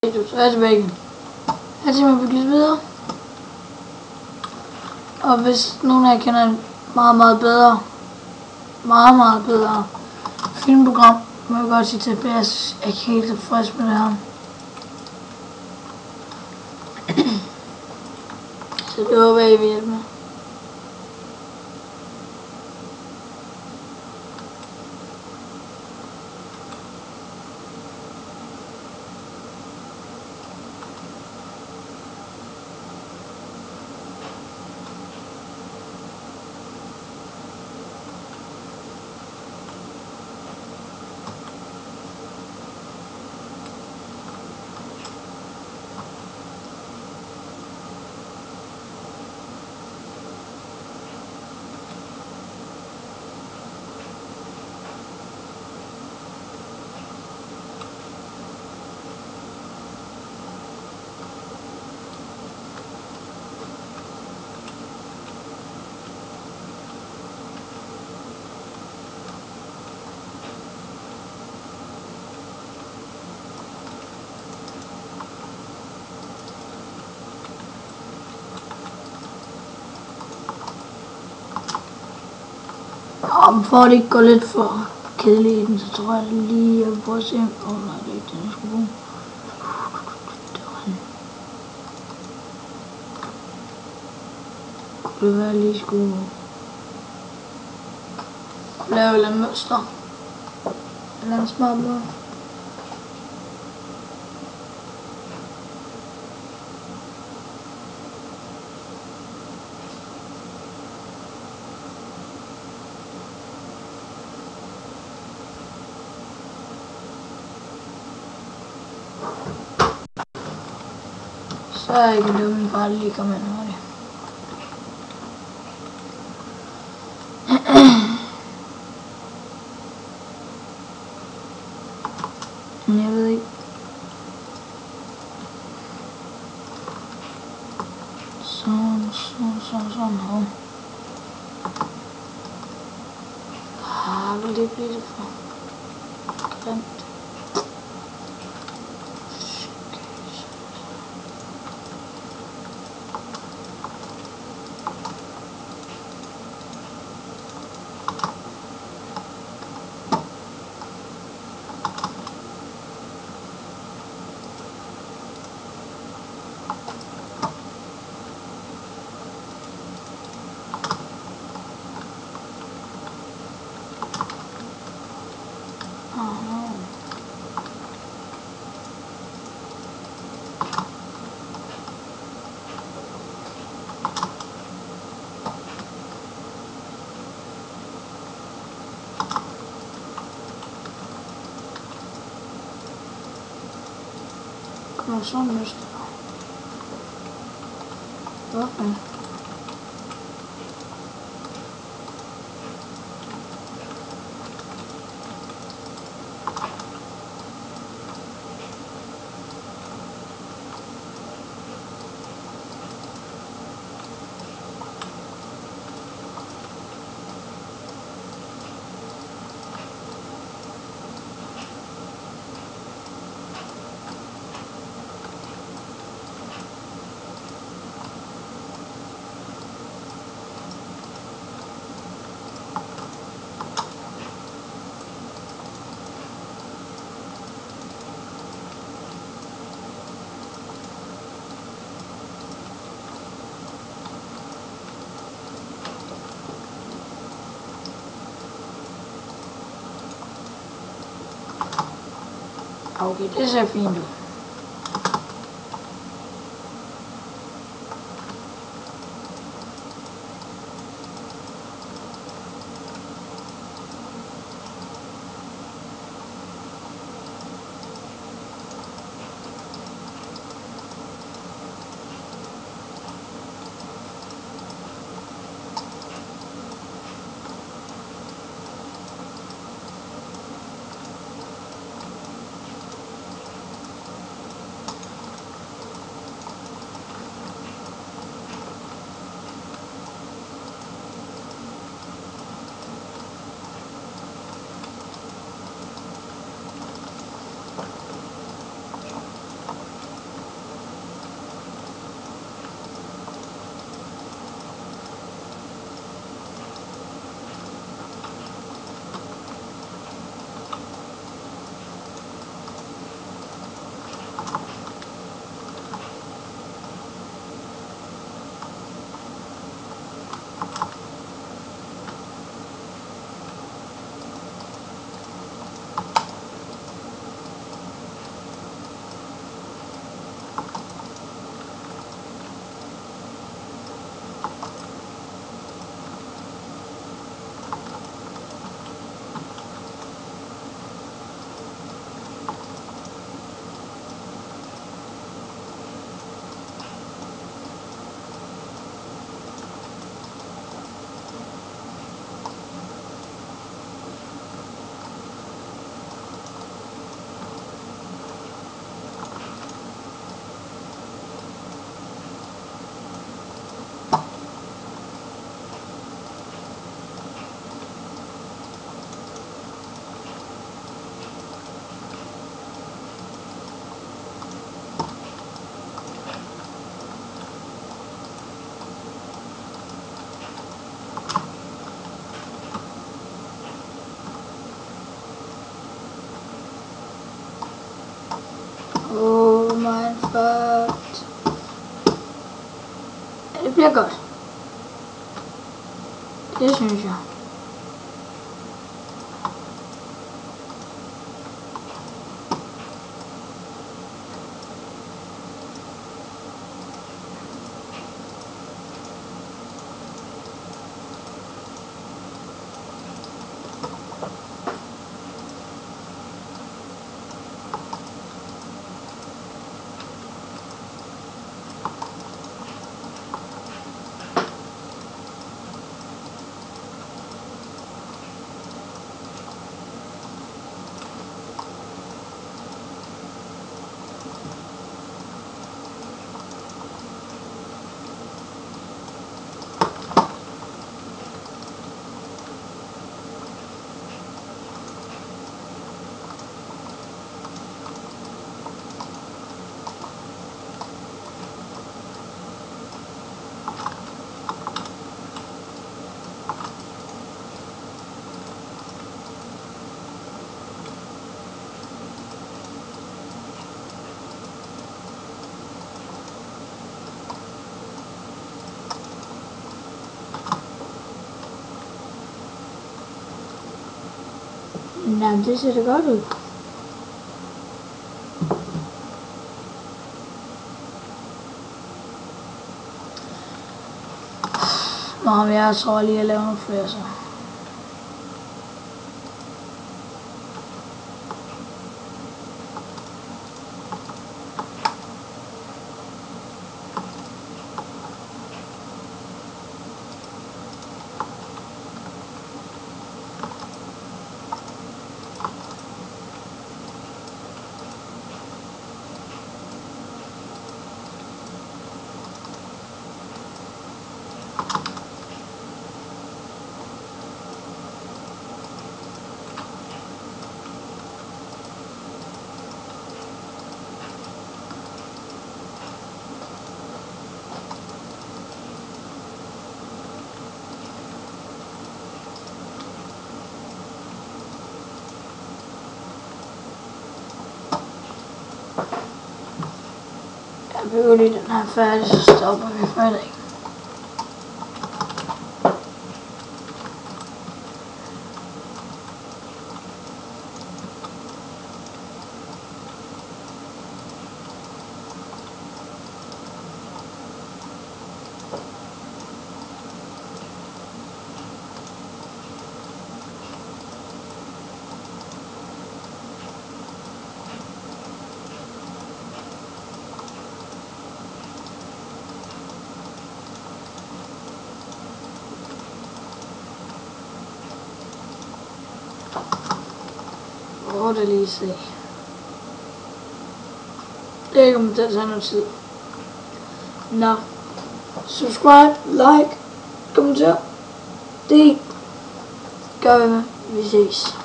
Så er jeg tilbage igen. Her til at bygge videre. Og hvis nogen af jer kender en meget bedre filmprogram, må jeg godt sige til PS, jeg er ikke helt tilfreds med det her. Så det håber jeg, I vil hjælpe med. Og for at det ikke går lidt for kedeligt i den, så tror jeg lige, jeg vil prøve at se. Nej, det er ikke den, jeg skulle bruge. Det var den. Kunne det være, at jeg lige skulle lave et eller andet mønster? Eller en smart måde. Så er jeg ikke dumme, bare lige komme ind over det. Men jeg ved ikke. Sådan. Hov. Vil det blive det for grimt? Kommer sådan en mønster. Okay. Okay, det ser fint ud. Oh my god. Ja, det bliver godt. Det synes jeg. Nej, det ser da godt ud. Nå, men jeg tror lige at lave nogle flere så. Jeg bygger lige den her færdig, så stopper vi for i dag. Det lige se. Det kommer til at tage noget tid. Nå. Subscribe, like, kommenter. Det gør vi med. Vi ses.